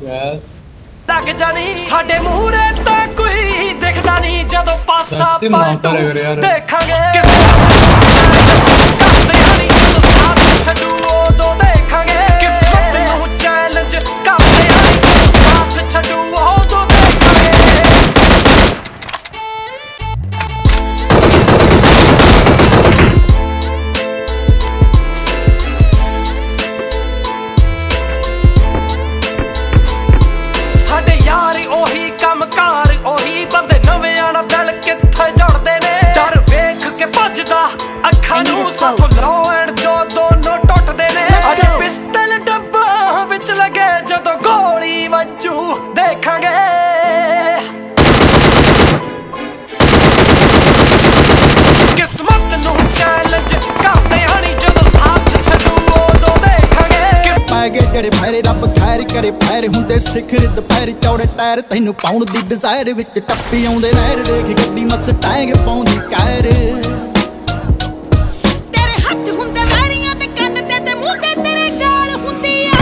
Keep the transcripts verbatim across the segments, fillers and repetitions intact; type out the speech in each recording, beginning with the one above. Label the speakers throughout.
Speaker 1: yes
Speaker 2: ਲੱਗ ਜਾਣੀ ਸਾਡੇ ਮੂਹਰੇ ਤਾਂ ਕੋਈ ਦਿਖਦਾ ਨਹੀਂ ਜਦੋਂ ਪਾਸਾ ਪਲਟੂ ਦੇਖਾਂਗੇ ਕਰਦੇ ਹਣੀ ਜਦੋਂ ਸਾਥ ਛੱਡੂ ਉਦੋਂ ਦੇਖਾਂਗੇ ਕਿਸਮਤ ਨੂੰ ਚੈਲੰਜ ਕਰਦੇ ਹਣੀ ਜਦੋਂ ਸਾਥ ਛੱਡੂ ਉਦੋਂ ਦੇਖਾਂਗੇ ਸਾਡੇ ਯਾਰ ਉਹੀ ਕੰਮਕਾਰ ਉਹੀ ਬੰਦੇ ਨਵੇਂ ਨਾਲ ਦਿਲ ਕਿੱਥੇ ਜੁੜਦੇ ਨੇ ਡਰ ਵੇਖ ਕੇ ਭੱਜਦਾ ਅੱਖਾਂ ਨੂੰ ਸਾਥੋਂ ਲੋ ਐਂਡ ਜੋ ਦੋਨੋਂ ਟੁੱਟਦੇ ਨੇ ਅੱਜ ਪਿਸਟਲ ਡੱਬਾ ਵਿੱਚ ਲੱਗੇ ਜਦੋਂ ਗੋਲੀ ਵੱਜੂ ਦੇਖਾਂਗੇ ਕਿਸਮਤ ਨੂੰ ਚੈਲੰਜ ਕਰਦੇ ਹਣੀ ਜਦੋਂ ਸਾਥ ਛੱਡੂ ਉਦੋਂ ਦੇਖਾਂਗੇ
Speaker 3: ਪੈ ਗਏ ਜਿਹੜੇ ਫੈਰੇ ਰੱਬ ਖੈਰ ਕਰੇ ਫੈਰ ਹੁੰਦੇ ਸਿਖਰ ਦੁਪਹਿਰ ਚੌੜੇ ਟਾਇਰ ਤੈਨੂੰ ਪਾਉਣ ਦੀ ਡਿਜ਼ਾਇਰ ਵਿੱਚ ਟੱਪੀ ਆਉਂਦੇ ਨਹਿਰ ਦੇਖ ਗੱਡੀ ਮਸਟੈਂਗ ਪਾਉਂਦੀ ਕਾਇਰ
Speaker 4: ਤੇਰੇ ਹੱਥ ਹੁੰਦੇ ਵੈਰੀਆਂ ਤੇ ਕੰਨ ਤੇ ਤੇ ਮੂੰਹ ਤੇ ਤੇਰੇ ਗਾਲ ਹੁੰਦੀ ਆ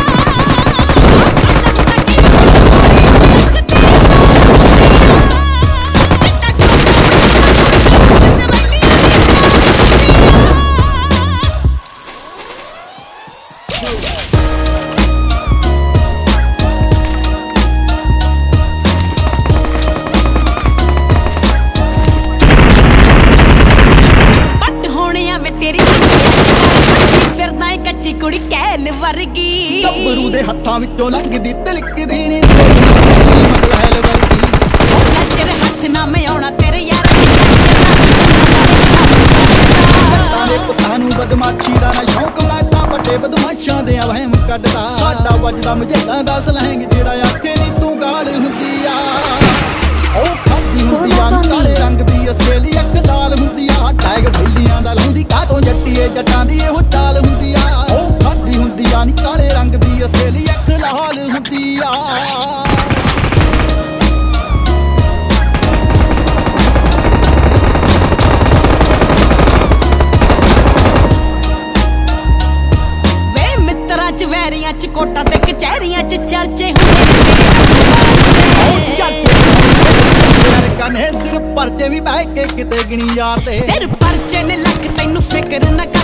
Speaker 4: ਕੱਚੀ ਕੁੜੀ ਕਹਿਲ ਵਰਗੀ
Speaker 3: ਗੱਭਰੂ ਦੇ ਹੱਥਾਂ ਵਿੱਚੋਂ ਲੰਘਦੀ ਤਿਲਕਦੀ ਨੀ ਮਹਿਲ ਵਰਗੀ
Speaker 4: ਤੇਰੇ ਹੱਥ ਨਾ ਮੈਂ ਆਉਣਾ ਤੇਰੇ ਯਾਰ
Speaker 3: ਜੱਟਾਂ ਦੇ ਪੁੱਤਾਂ ਨੂੰ ਬਦਮਾਸ਼ੀ ਦਾ ਨਾ ਸ਼ੌਂਕ ਮੈਂ ਤਾਂ ਵੱਡੇ ਬਦਮਾਸ਼ਾਂ ਦੇ ਵਹਿਮ ਕੱਢਦਾ ਸਾਡਾ ਵੱਜਦਾ ਮਜੇਦਾਂ ਦਾ ਸਲੈਂਗ ਜਿਹੜਾ ਆਖੇ ਨੀ ਤੂੰ ਗਾਲ ਹੁੰਦੀ ਆ ਉਹ ਖਾਦੀ ਹੁੰਦੀ ਆ ਕਾਲੇ ਰੰਗ ਦੀ ਅਸਲੀ ਅੱਖ ਲਾਲ ਹੁੰਦੀ ਆ ਟੈਗ ਬੈਲੀਆਂ ਦਾ ਲਾਉਂਦੀ ਕਾਹਤੋਂ ਜੱਟੀਏ ਜੱਟਾਂ ਦੀ ਇਹੋ ਚਾਲ ਹੁੰਦੀ ਆ ਉਹ ਖਾਦੀ ਹੁੰਦੀ ਆ ਨੀ ਕਾਲੇ ਰੰਗ ਦੀ ਅਸਲੀ ਅੱਖ ਲਾਲ ਹੁੰਦੀ ਆ
Speaker 4: ਵੇ ਮਿੱਤਰਾਂ ਚ ਵੈਰੀਆਂ ਚ ਕੋਟਾਂ ਤੇ ਕਚਹਿਰੀਆਂ ਚ ਚਰਚੇ ਹੁੰਦੇ
Speaker 3: ਕਨੇ ਸਿਰ ਪਰਚੇ ਵੀ ਬਹਿ ਕੇ ਕਿਤੇ ਗਿਣੀ ਯਾਰ ਤੇ
Speaker 4: ਸਿਰ ਪਰਚੇ ਨੇ ਲੱਖ ਤੈਨੂੰ ਫਿਕਰ ਨਾ